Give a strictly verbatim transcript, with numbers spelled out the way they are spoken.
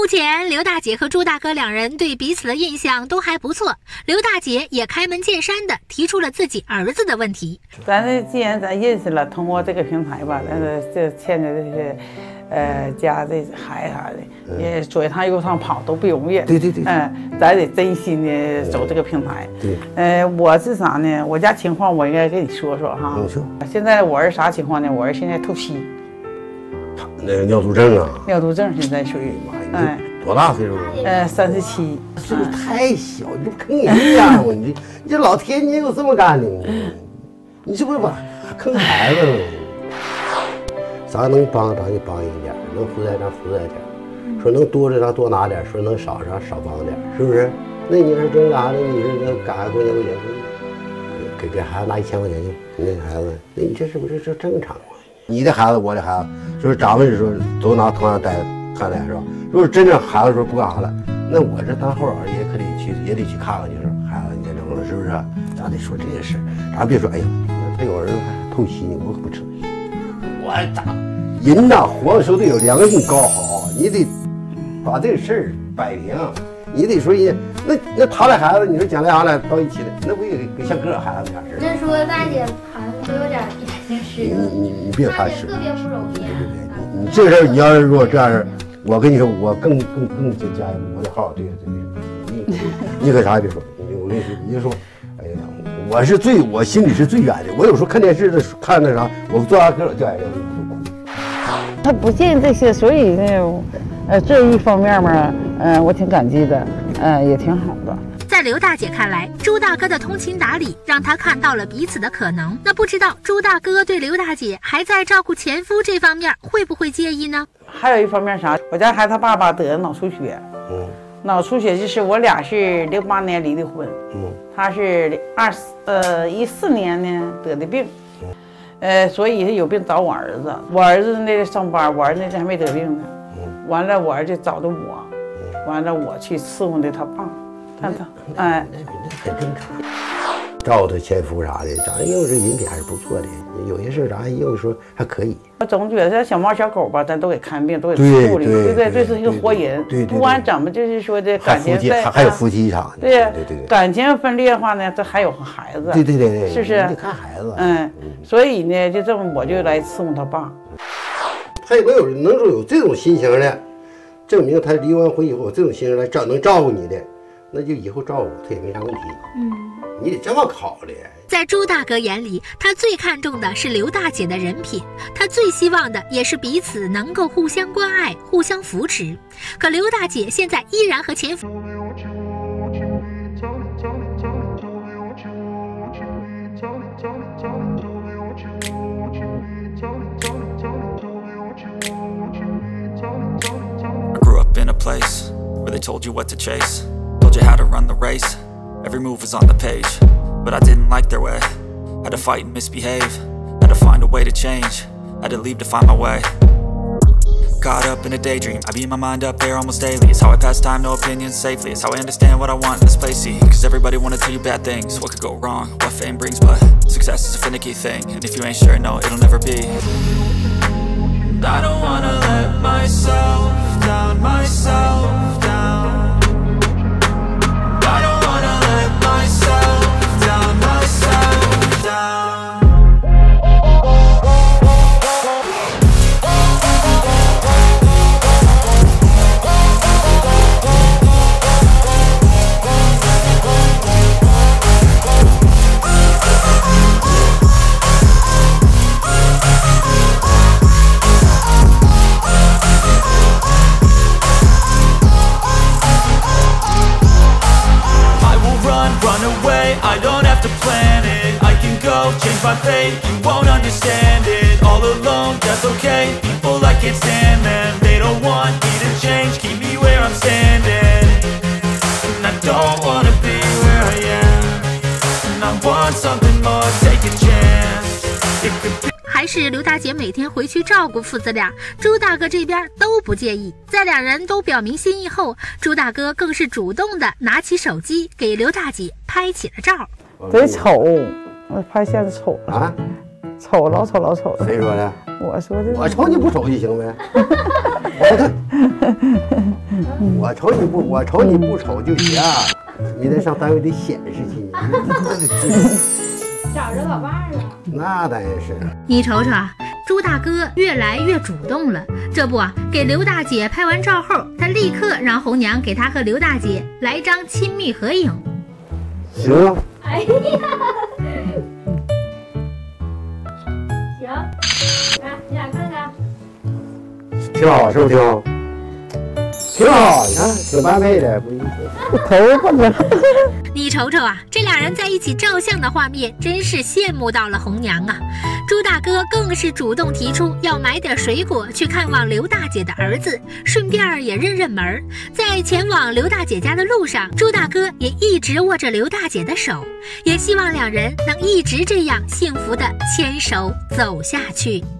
目前，刘大姐和朱大哥两人对彼此的印象都还不错。刘大姐也开门见山地提出了自己儿子的问题。 咱这既然咱认识了，通过这个平台吧，但是这牵着这些，呃，家这孩子啥的，也左一趟右趟跑都不容易。 对对对。 嗯，咱得真心的走这个平台。 对。 呃，我是啥呢？我家情况我应该跟你说说哈。 你说。 现在我儿啥情况呢？我儿现在透析。 那个尿毒症啊。 尿毒症现在属于。 哎。多大岁数了？ 呃，三十七。 岁数太小，你不坑人呀！我你你这老天爷有这么干的？你这不是把坑孩子了？咱能帮咱就帮一点，能扶在咱扶在点，说能多的咱多拿点，说能少咱少帮点，是不是？那你是真干的，你是那干块钱块钱，给给孩子拿一千块钱去，那孩子，那你这是不是这正常吗？你的孩子，我的孩子，就是咱们说都拿同样待看待是吧？如果真正孩子说不干啥了，那我这当后也可得去，也得去看看，就是孩子你这整了是不是？咱得说这些事，咱别说哎呀，他有儿子还透析呢，我可不扯。我咋人呐，活的时候得有良心高好，你得把这个事儿摆平，你得说人那那他的孩子，你说将来俺俩到一起的，那不也像哥孩子那样式儿？ 这说大姐好像都有点眼睛湿。 你你你别看是， 特别不容易。 你你这个事儿，你要是如果这样式儿，我跟你说，我更更更加加油，我得好好对对对。你你可啥也别说，我跟你说，你就说，哎呀，我是最我心里是最远的。我有时候看电视的看那啥，我坐下搁掉眼泪。 他不见这些，所以呢，呃，这一方面嘛，嗯、呃，我挺感激的，呃，也挺好的。 在刘大姐看来，朱大哥的通情达理让她看到了彼此的可能。那不知道朱大哥对刘大姐还在照顾前夫这方面会不会介意呢？ 还有一方面啥？我家孩子他爸爸得脑出血，嗯，脑出血就是我俩是零八年离的婚，嗯，他是二呃一四年呢得的病。呃，所以他有病找我儿子，我儿子那上班，我儿子那阵还没得病呢。嗯，完了，我儿子找的我，完了我去伺候的他爸，看他，哎， 那那很正常。照顾他前夫啥的，咱又是人品还是不错的，有些事咱又说还可以。 我总觉得这小猫小狗吧，咱都给看病，都给处理，对不对？这是一个活人， 对对。 不管怎么，就是说这感情在， 还有夫妻啥的， 对对对。感情分裂的话呢，这还有孩子， 对对对对， 是不是？ 得看孩子。 嗯，所以呢，就这么我就来伺候他爸。 他也能有能说有这种心情的，证明他离完婚以后有这种心情来照能照顾你的，那就以后照顾他也没啥问题。嗯，你得这么考虑。 在朱大哥眼里，他最看重的是刘大姐的人品，他最希望的也是彼此能够互相关爱、互相扶持。可刘大姐现在依然和前夫。 I grew up in a place where they told you what to chase, told you how to run the race. Every move was on the page, but I didn't like their way. Had to fight and misbehave, had to find a way to change, had to leave to find my way. Caught up in a daydream, I beat my mind up there almost daily. It's how I pass time, no opinions safely. It's how I understand what I want in this place, see. Cause everybody wanna tell you bad things, what could go wrong, what fame brings. But success is a finicky thing, and if you ain't sure, no, it'll never be. I don't wanna let myself down, myself down. I don't wanna let myself down, myself down. Run away, I don't have to plan it. I can go, change my fate, you won't understand it. All alone, that's okay, people I can't stand them. They don't want me to change, keep me where I'm standing. And I don't wanna be where I am, and I want something more, take a chance. It could be 还是刘大姐每天回去照顾父子俩，朱大哥这边都不介意。在两人都表明心意后，朱大哥更是主动的拿起手机给刘大姐拍起了照。 贼丑，我拍现在丑啊， 丑老丑老丑的。 谁说的？ 我说的。 我瞅你不丑就行呗。 我瞅你不，我瞅你不丑就行。你得上单位得显示去。 找着老伴儿了。 那当然是。 你瞅瞅啊，朱大哥越来越主动了。这不啊，给刘大姐拍完照后，他立刻让红娘给他和刘大姐来张亲密合影。 行。 哎呀，行，来，你俩看看。 挺好，是不是挺好？挺好，你看挺般配的，不意思。 头发呢？ 你瞅瞅啊，这俩人在一起照相的画面，真是羡慕到了红娘啊！朱大哥更是主动提出要买点水果去看望刘大姐的儿子，顺便也认认门。在前往刘大姐家的路上，朱大哥也一直握着刘大姐的手，也希望两人能一直这样幸福的牵手走下去。